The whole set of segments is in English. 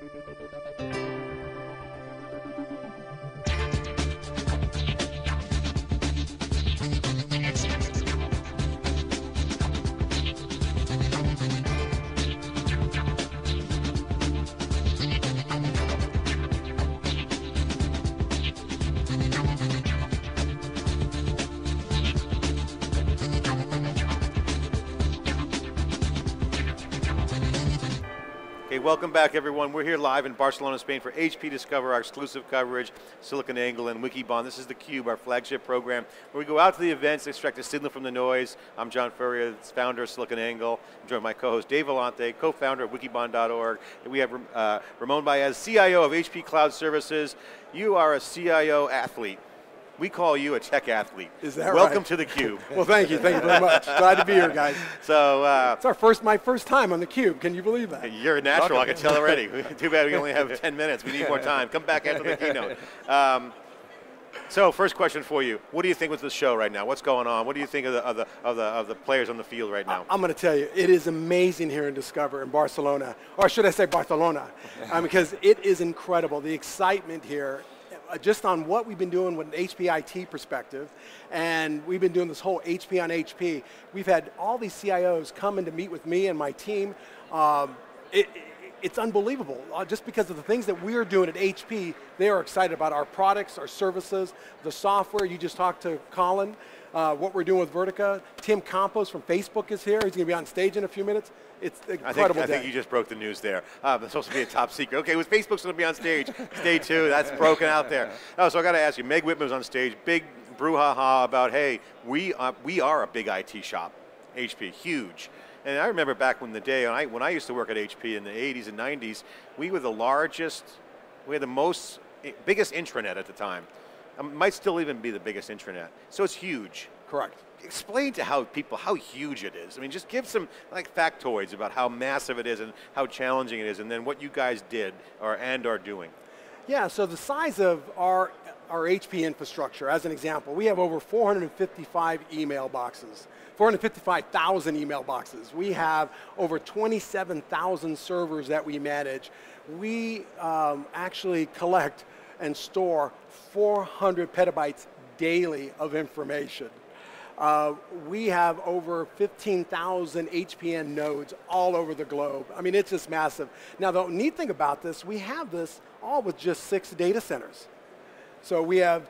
Okay, welcome back everyone. We're here live in Barcelona, Spain for HP Discover, our exclusive coverage, SiliconANGLE and Wikibon. This is theCUBE, our flagship program, where we go out to the events, extract the signal from the noise. I'm John Furrier, founder of SiliconANGLE. I'm joined by my co-host Dave Vellante, co-founder of Wikibon.org. And we have Ramon Baez, CIO of HP Cloud Services. You are a CIO athlete. We call you a tech athlete. Is that Welcome right? to theCUBE. Well, thank you very much. Glad to be here, guys. So It's my first time on theCUBE. Can you believe that? you're a natural, I can tell already. Too bad we only have 10 minutes. We need more time. Come back after the keynote. So first question for you. What do you think with the show right now? What's going on? What do you think of the players on the field right now? I'm going to tell you, it is amazing here in Discover in Barcelona, or should I say Barcelona, because it is incredible. The excitement here, just on what we've been doing with an HP IT perspective, and we've been doing this whole HP on HP. We've had all these CIOs come in to meet with me and my team. It's unbelievable. Just because of the things that we're doing at HP, they are excited about our products, our services, the software. You just talked to Colin, what we're doing with Vertica. Tim Campos from Facebook is here. He's going to be on stage in a few minutes. It's incredible. I think you just broke the news there. It's supposed to be a top secret. Okay, with Facebook's going to be on stage. Stay tuned. That's broken out there. Oh, so I got to ask you, Meg Whitman's on stage. Big brouhaha about, hey, we are a big IT shop. HP, huge. And I remember back in the day, when I used to work at HP in the 80s and 90s, we were the largest, we had the biggest intranet at the time. Might still even be the biggest intranet. So it's huge. Correct. Explain to how huge it is. I mean, just give some like factoids about how massive it is and how challenging it is, and then what you guys did and are doing. Yeah, so the size of our HP infrastructure, as an example, we have over 455 email boxes. 455,000 email boxes. We have over 27,000 servers that we manage. We actually collect and store 400 petabytes daily of information. We have over 15,000 HPN nodes all over the globe. I mean, it's just massive. Now, the neat thing about this, we have this all with just 6 data centers. So we have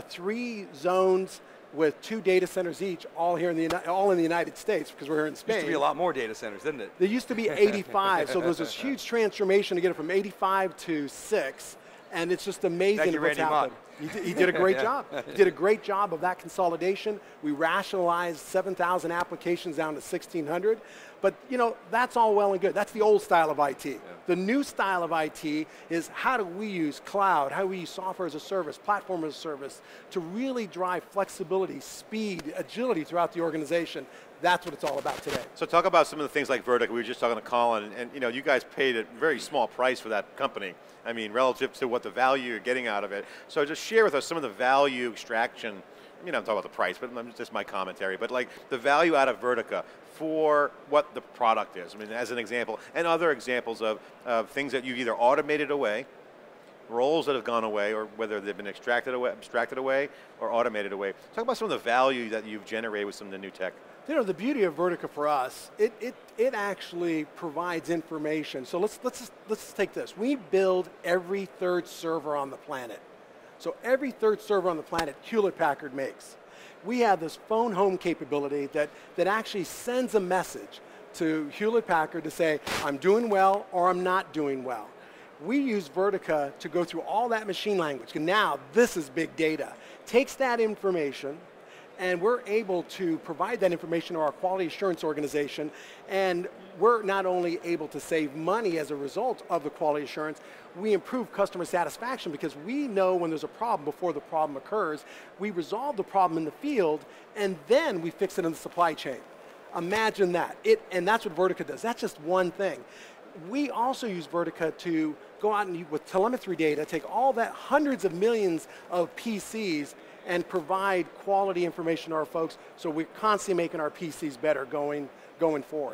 3 zones with 2 data centers each, all in the United States, because we're here in Spain. Used to be a lot more data centers, didn't it? There used to be 85, so there was this huge transformation to get it from 85 to 6, and it's just amazing what's happened. He did a great job. He did a great job of that consolidation. We rationalized 7,000 applications down to 1,600. But you know, that's all well and good. That's the old style of IT. Yeah. The new style of IT is how do we use cloud, how do we use software as a service, platform as a service, to really drive flexibility, speed, agility throughout the organization. That's what it's all about today. So talk about some of the things like Vertica. We were just talking to Colin, and you know, you guys paid a very small price for that company. I mean, relative to what the value you're getting out of it. So just share with us some of the value extraction. You know, I'm talking about the price, but it's just my commentary. But like the value out of Vertica for what the product is. I mean, as an example, and other examples of things that you've either automated away, roles that have gone away, or whether they've been abstracted away, or automated away. Talk about some of the value that you've generated with some of the new tech. You know, the beauty of Vertica for us, it actually provides information. So let's take this. We build every 3rd server on the planet. So every 3rd server on the planet, Hewlett-Packard makes. We have this phone home capability that actually sends a message to Hewlett-Packard to say, I'm doing well or I'm not doing well. We use Vertica to go through all that machine language. And now this is big data. Takes that information, and we're able to provide that information to our quality assurance organization, and we're not only able to save money as a result of the quality assurance, we improve customer satisfaction because we know when there's a problem before the problem occurs. We resolve the problem in the field, and then we fix it in the supply chain. Imagine that. And that's what Vertica does. That's just one thing. We also use Vertica to go out and with telemetry data, take all that hundreds of millions of PCs and provide quality information to our folks, so we're constantly making our PCs better going forward.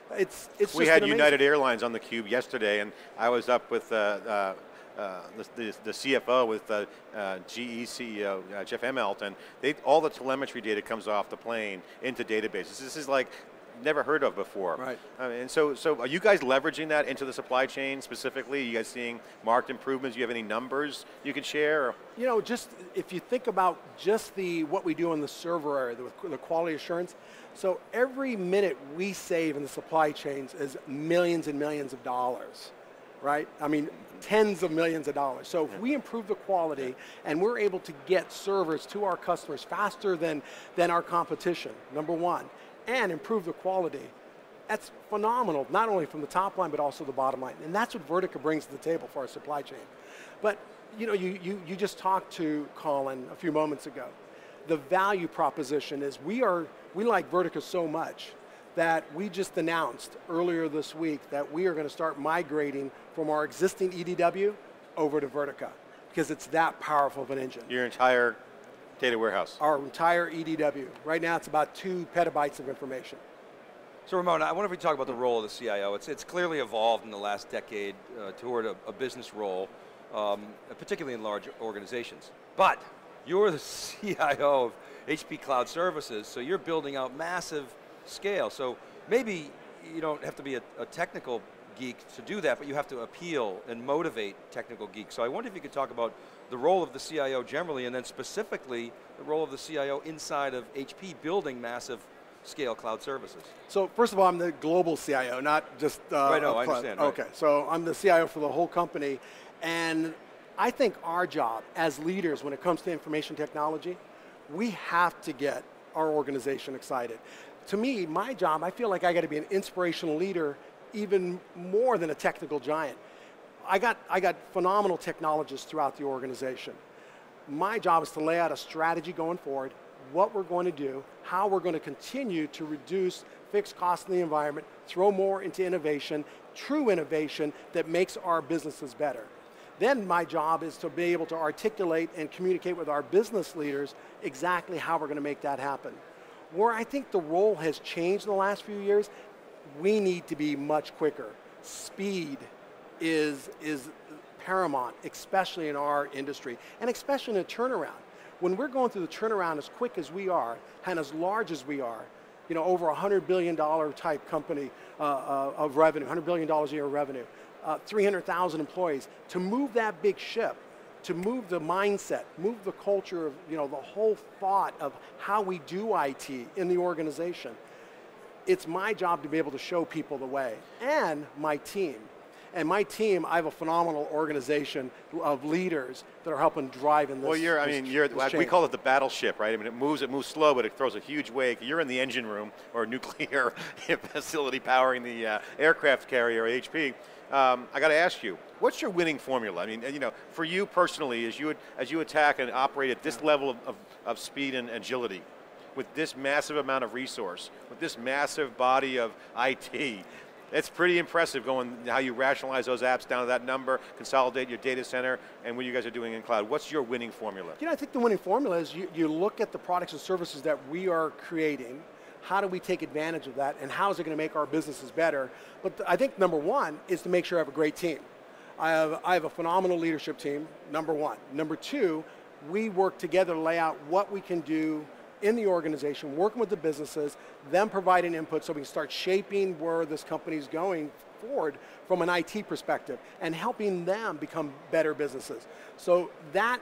It's We just had an amazing- United Airlines on the Cube yesterday, and I was up with the CFO, with GE CEO Jeff Immelt, and all the telemetry data comes off the plane into databases. This is like never heard of before. Right. And so are you guys leveraging that into the supply chain specifically? Are you guys seeing marked improvements? Do you have any numbers you can share? Or? You know, just if you think about just what we do in the server area, the quality assurance, so every minute we save in the supply chains is millions and millions of dollars, right? I mean, tens of millions of dollars. So if we improve the quality and we're able to get servers to our customers faster than our competition, number one, and improve the quality, that's phenomenal, not only from the top line, but also the bottom line. And that's what Vertica brings to the table for our supply chain. But you know, you just talked to Colin a few moments ago. The value proposition is we like Vertica so much that we just announced earlier this week that we are going to start migrating from our existing EDW over to Vertica because it's that powerful of an engine. Your entire data warehouse? Our entire EDW. Right now it's about 2 petabytes of information. So Ramon, I wonder if we talk about the role of the CIO. It's clearly evolved in the last decade toward a business role, particularly in large organizations. But you're the CIO of HP Cloud Services, so you're building out massive scale. So maybe you don't have to be a technical geek to do that, but you have to appeal and motivate technical geeks. So I wonder if you could talk about the role of the CIO generally, and then specifically the role of the CIO inside of HP building massive scale cloud services. So first of all, I'm the global CIO, not just right, no, I understand. Right. Okay, so I'm the CIO for the whole company, and I think our job as leaders when it comes to information technology, we have to get our organization excited. To me, my job, I feel like I got to be an inspirational leader even more than a technical giant. I got phenomenal technologists throughout the organization. My job is to lay out a strategy going forward, what we're going to do, how we're going to continue to reduce fixed costs in the environment, throw more into innovation, true innovation that makes our businesses better. Then my job is to be able to articulate and communicate with our business leaders exactly how we're going to make that happen. Where I think the role has changed in the last few years, we need to be much quicker. Speed is paramount, especially in our industry, and especially in a turnaround. When we're going through the turnaround as quick as we are, and as large as we are, you know, over $100 billion type company of revenue, $100 billion a year of revenue, 300,000 employees, to move that big ship, to move the mindset, move the culture of, you know, the whole thought of how we do IT in the organization. It's my job to be able to show people the way, and my team. And my team, I have a phenomenal organization of leaders that are helping drive in this. Well, we call it the battleship, right? I mean, it moves slow, but it throws a huge wake. You're in the engine room or nuclear facility powering the aircraft carrier, HP. I got to ask you, what's your winning formula? I mean, you know, for you personally, as you attack and operate at this level of speed and agility, with this massive amount of resource, with this massive body of IT, it's pretty impressive going how you rationalize those apps down to that number, consolidate your data center, and what you guys are doing in cloud. What's your winning formula? You know, I think the winning formula is you look at the products and services that we are creating, how do we take advantage of that, and how is it going to make our businesses better? But I think number one is to make sure I have a great team. I have a phenomenal leadership team, number one. Number two, we work together to lay out what we can do in the organization, working with the businesses, them providing input so we can start shaping where this company's going forward from an IT perspective and helping them become better businesses. So that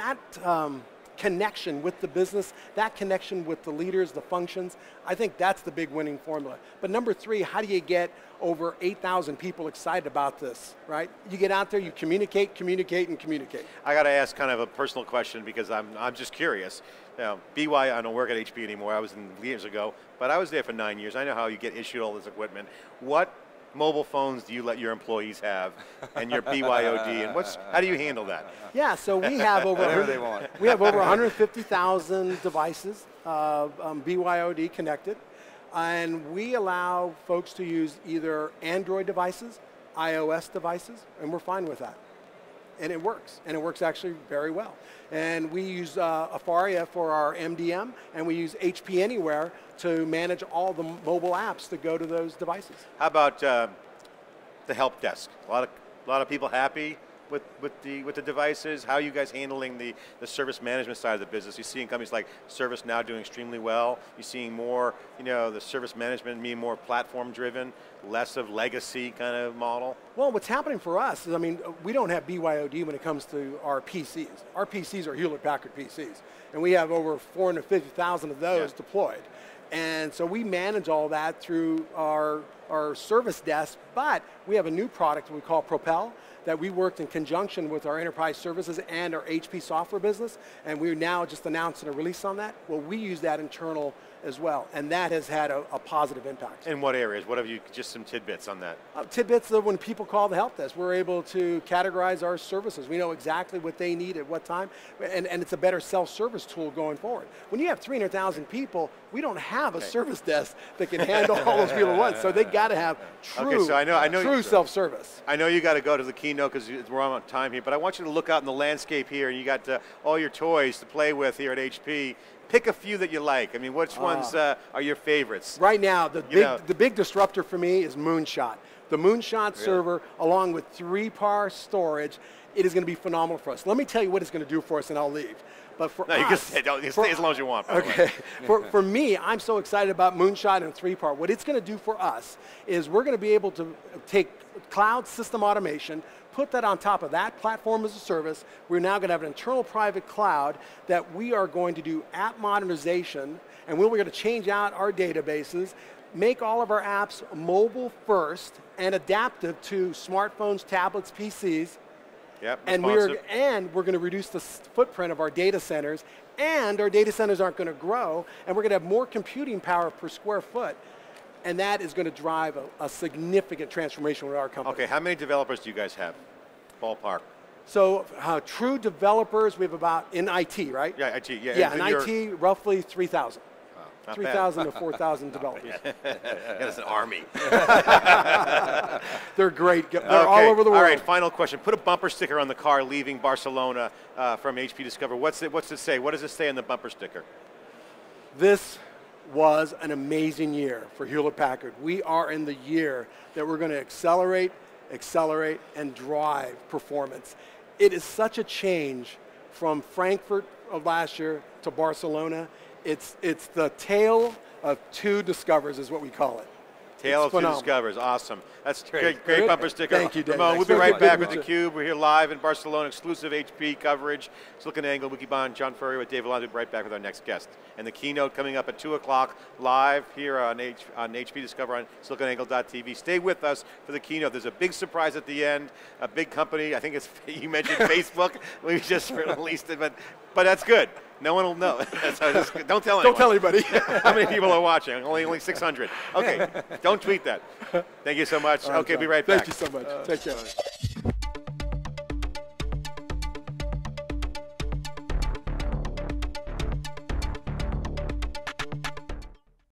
connection with the business, that connection with the leaders, the functions, I think that's the big winning formula. But number three, how do you get over 8,000 people excited about this, right? You get out there, you communicate, and communicate. I got to ask kind of a personal question because I'm just curious. I don't work at HP anymore. I was in years ago, but I was there for 9 years. I know how you get issued all this equipment. What mobile phones do you let your employees have, and your BYOD, and how do you handle that? Yeah, so we have over we have over 150,000 devices, BYOD connected, and we allow folks to use either Android devices, iOS devices, and we're fine with that. and it works actually very well. And we use Afaria for our MDM, and we use HP Anywhere to manage all the mobile apps that go to those devices. How about the help desk? A lot of people happy with the devices. How are you guys handling the service management side of the business? You're seeing companies like ServiceNow doing extremely well. You're seeing more, the service management being more platform driven, less of legacy kind of model. Well, what's happening for us is, we don't have BYOD when it comes to our PCs. Our PCs are Hewlett-Packard PCs, and we have over 450,000 of those deployed. And so we manage all that through our service desk, but we have a new product we call Propel that we worked in conjunction with our enterprise services and our HP software business, and we're now just announcing a release on that. Well, we use that internal as well, and that has had a positive impact. In what areas? What have you, just some tidbits on that? Tidbits of when people call the help desk, we're able to categorize our services. We know exactly what they need at what time, and it's a better self-service tool going forward. When you have 300,000 people, we don't have a service desk that can handle all those people at once, so they got to have true, true self-service. I know you got to go to the keynote because we're on time here, but I want you to look out in the landscape here, and you got all your toys to play with here at HP. Pick a few that you like. Which ones are your favorites? Right now, the big disruptor for me is Moonshot. The Moonshot server, along with 3PAR storage, it is going to be phenomenal for us. Let me tell you what it's going to do for us, and I'll leave. But for us, you can stay as long as you want. Okay. For me, I'm so excited about Moonshot and 3PAR. What it's going to do for us is we're going to be able to take cloud system automation, put that on top of that platform as a service. We're now going to have an internal private cloud that we are going to do app modernization, and we're going to change out our databases, make all of our apps mobile first and adaptive to smartphones, tablets, PCs. Yep, and we're going to reduce the footprint of our data centers, and our data centers aren't going to grow, and we're going to have more computing power per square foot. And that is going to drive a significant transformation with our company. Okay, how many developers do you guys have? Ballpark. So true developers, we have about, in IT, right? Yeah, IT, yeah. Yeah, in IT, roughly 3,000. Wow, 3,000 to 4,000 developers. That's an army. They're great. They're all over the world. All right, final question. Put a bumper sticker on the car leaving Barcelona from HP Discover. What's it say? What does it say on the bumper sticker? This was an amazing year for Hewlett-Packard. We are in the year that we're going to accelerate, and drive performance. It is such a change from Frankfurt of last year to Barcelona. It's the tale of two discovers is what we call it. Tale of two discovers, awesome. That's great bumper sticker. Thank you, Dave. Ramon, we'll be right back with theCUBE. We're here live in Barcelona, exclusive HP coverage. SiliconANGLE, Wikibon, John Furrier with Dave Vellante. We'll be right back with our next guest. And the keynote coming up at 2 o'clock live here on HP Discover on SiliconANGLE.tv. Stay with us for the keynote. There's a big surprise at the end, a big company. I think it's, you mentioned Facebook. We just released it, but that's good. No one will know. So don't tell anyone. Don't tell anybody. How many people are watching? Only 600. Okay, don't tweet that. Thank you so much. Right, okay, John. be right back. Thank you so much. Take care.